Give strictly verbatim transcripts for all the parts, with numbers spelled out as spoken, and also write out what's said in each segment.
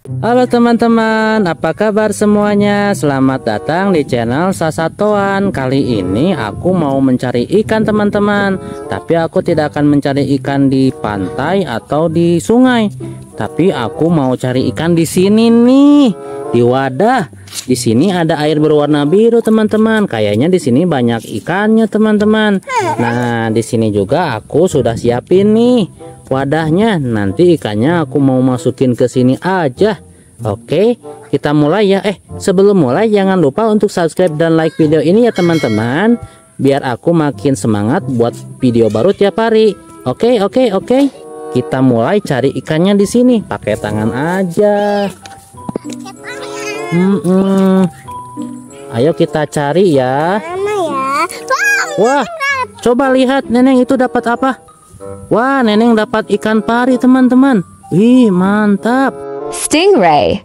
Halo teman-teman, apa kabar semuanya? Selamat datang di channel Sasatoan. Kali ini aku mau mencari ikan teman-teman. Tapi aku tidak akan mencari ikan di pantai atau di sungai. Tapi aku mau cari ikan di sini nih, di wadah. Di sini ada air berwarna biru teman-teman. Kayaknya di sini banyak ikannya teman-teman. Nah, di sini juga aku sudah siapin nih wadahnya. Nanti ikannya aku mau masukin ke sini aja. Oke, kita mulai ya. Eh, sebelum mulai jangan lupa untuk subscribe dan like video ini ya teman-teman, biar aku makin semangat buat video baru tiap hari. Oke, oke, oke. Kita mulai cari ikannya di sini. Pakai tangan aja. Hmm, hmm. Ayo kita cari ya. Wah, coba lihat Neneng itu dapat apa? Wah, Neneng dapat ikan pari teman-teman. Wih, mantap. Stingray.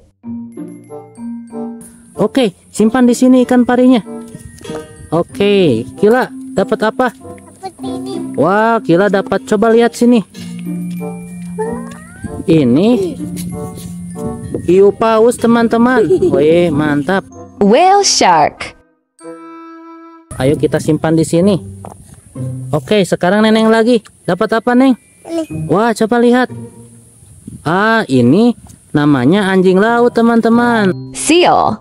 Oke, simpan di sini ikan parinya. Oke, Kila dapat apa? Wah, Kila dapat, coba lihat sini. Ini hiu paus teman-teman. Wih, mantap. Whale shark. Ayo kita simpan di sini. Oke, sekarang Neneng lagi. Dapat apa, Neng? Wah, coba lihat. Ah, ini namanya anjing laut, teman-teman. Seal.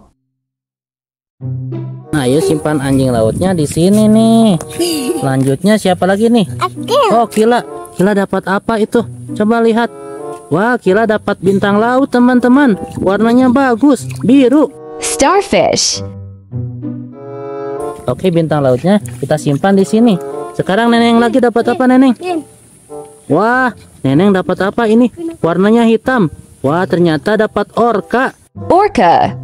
Nah, ayo simpan anjing lautnya di sini nih. Selanjutnya siapa lagi nih? Oh, Kila. Kila dapat apa itu? Coba lihat. Wah, Kila dapat bintang laut, teman-teman. Warnanya bagus, biru. Starfish. Oke, bintang lautnya kita simpan di sini. Sekarang Neneng lagi dapat apa, Neneng? Wah, Neneng dapat apa ini? Warnanya hitam. Wah, ternyata dapat orca. Orca.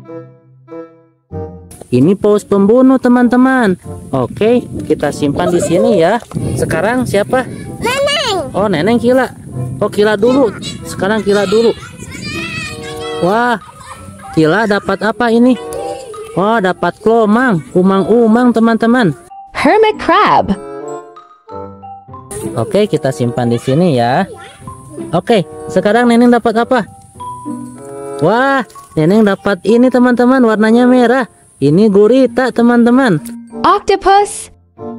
Ini paus pembunuh, teman-teman. Oke, kita simpan di sini ya. Sekarang siapa? Neneng. Oh, Neneng Kila. Oh, Kila dulu. Sekarang Kila dulu. Wah, Kila dapat apa ini? Wah, dapat kelomang, umang-umang, teman-teman. Hermit crab. Oke, kita simpan di sini ya. Oke, sekarang Neneng dapat apa? Wah, Neneng dapat ini teman-teman, warnanya merah. Ini gurita teman-teman. Octopus.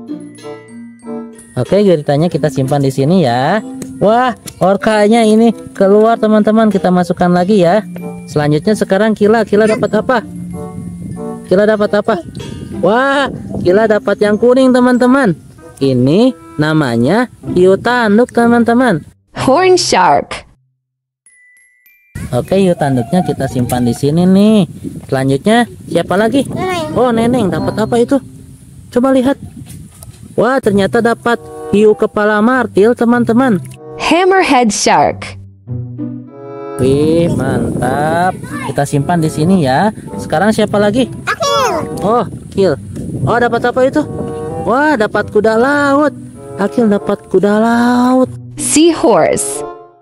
Oke, guritanya kita simpan di sini ya. Wah, orkanya ini keluar teman-teman, kita masukkan lagi ya. Selanjutnya sekarang Kila, Kila dapat apa? Kila dapat apa? Wah, Kila dapat yang kuning teman-teman. Ini namanya hiu tanduk teman-teman. Horn shark. Oke, hiu tanduknya kita simpan di sini nih. Selanjutnya siapa lagi? Oh, Neneng dapat apa itu? Coba lihat. Wah, ternyata dapat hiu kepala martil teman-teman. Hammerhead shark. Wih, mantap. Kita simpan di sini ya. Sekarang siapa lagi? Oh, Kil. Oh, dapat apa itu? Wah, dapat kuda laut. Akil dapat kuda laut. Seahorse.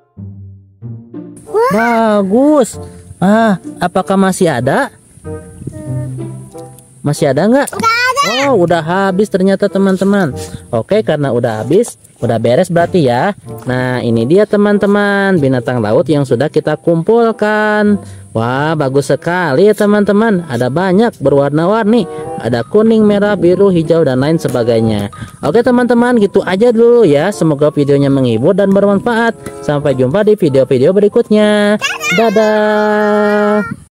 Bagus. Ah, apakah masih ada? Masih ada nggak? Oh, udah habis ternyata teman-teman. Oke, karena udah habis, udah beres berarti ya. Nah, ini dia teman-teman, binatang laut yang sudah kita kumpulkan. Wah, bagus sekali ya teman-teman. Ada banyak berwarna-warni. Ada kuning, merah, biru, hijau, dan lain sebagainya. Oke teman-teman, gitu aja dulu ya. Semoga videonya menghibur dan bermanfaat. Sampai jumpa di video-video berikutnya. Dadah.